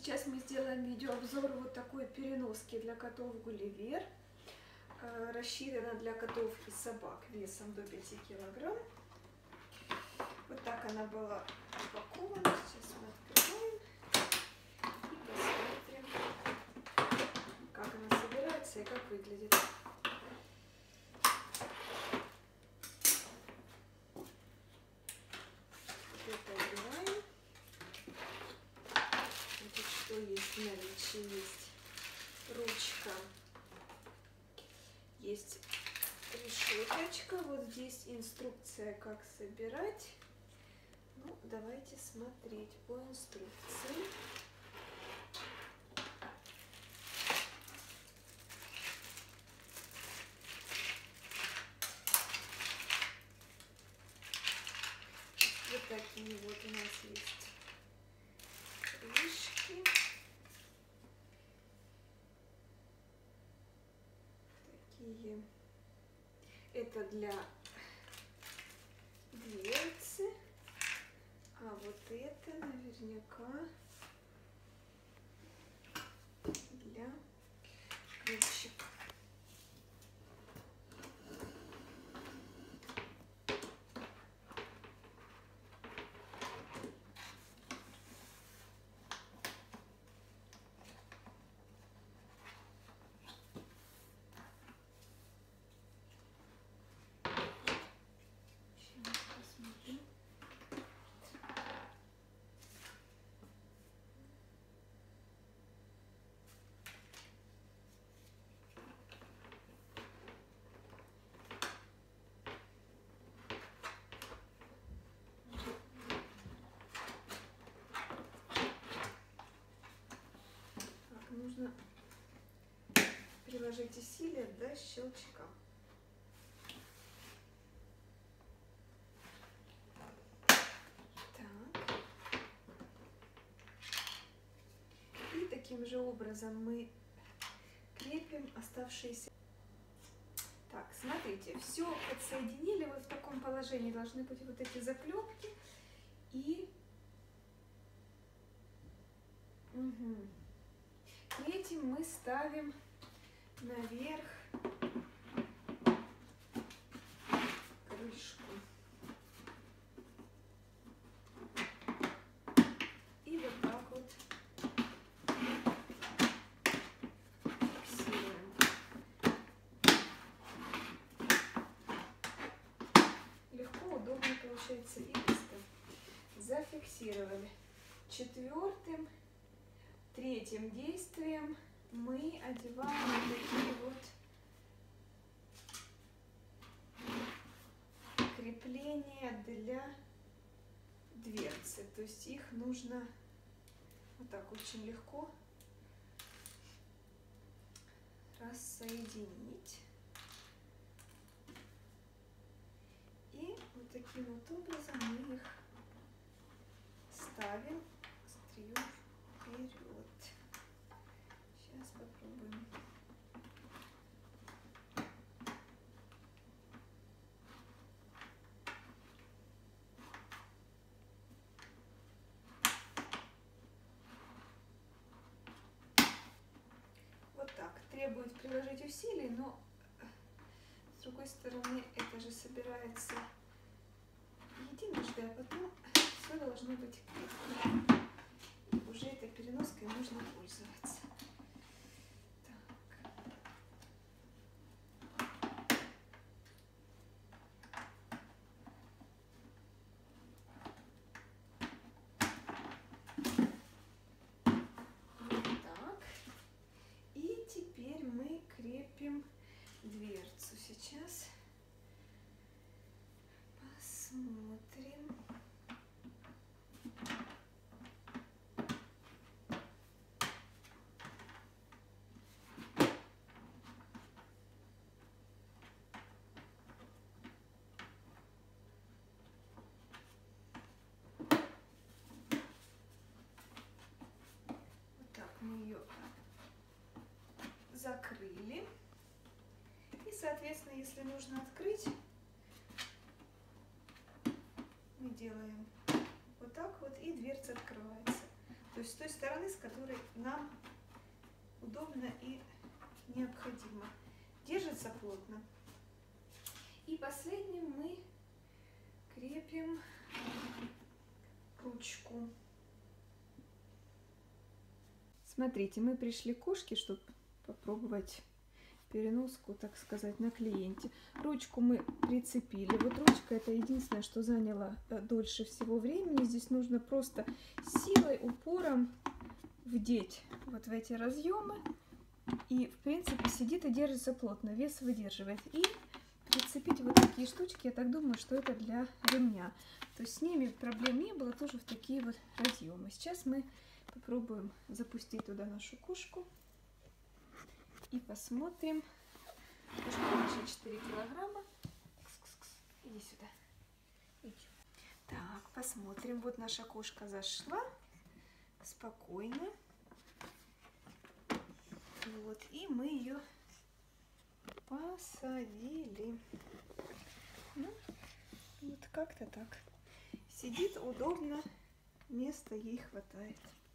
Сейчас мы сделаем видеообзор вот такой переноски для котов Гулливер. Рассчитана для котов и собак весом до 5 килограмм. Вот так она была упакована. Сейчас мы открываем и посмотрим, как она собирается и как выглядит. Это убираем. Значит, что есть в наличии? Есть ручка, есть решеточка. Вот здесь инструкция, как собирать. Ну, давайте смотреть по инструкции. Вот такие вот у нас есть крышки. Такие. Это для дверцы. А вот это наверняка для ключик. Нужно приложить усилия до щелчка. Так. И таким же образом мы крепим оставшиеся. Так, смотрите, все подсоединили. Вот в таком положении должны быть вот эти заклепки. И этим мы ставим наверх крышку. И вот так вот фиксируем. Легко, удобно получается и быстро. Зафиксировали. Третьим действием мы одеваем вот такие вот крепления для дверцы. То есть их нужно вот так очень легко рассоединить. И вот таким вот образом мы их ставим острием вперед. Сейчас попробуем. Вот так. Требует приложить усилий, но с другой стороны это же собирается единожды, а потом все должно быть крепко. Уже этой переноской можно пользоваться. Вот так. И теперь мы крепим дверцу. Сейчас посмотрим. Мы ее закрыли. И, соответственно, если нужно открыть, мы делаем вот так вот, и дверца открывается. То То есть с той стороны, с которой нам удобно и необходимо. Держится плотно. И последним мы крепим ручку. Смотрите, мы пришли к кошке, чтобы попробовать переноску, так сказать, на клиенте. Ручку мы прицепили. Вот ручка — это единственное, что заняло дольше всего времени. Здесь нужно просто силой, упором вдеть вот в эти разъемы. И, в принципе, сидит и держится плотно, вес выдерживает. И прицепить вот такие штучки, я так думаю, что это для ремня. То есть с ними проблем не было, тоже в такие вот разъемы. Сейчас мы попробуем запустить туда нашу кошку. И посмотрим. Кошка наша 4 килограмма. Иди сюда. Иди. Так, посмотрим. Вот наша кошка зашла. Спокойно. Вот. И мы ее посадили. Ну, вот как-то так. Сидит удобно. Места ей хватает.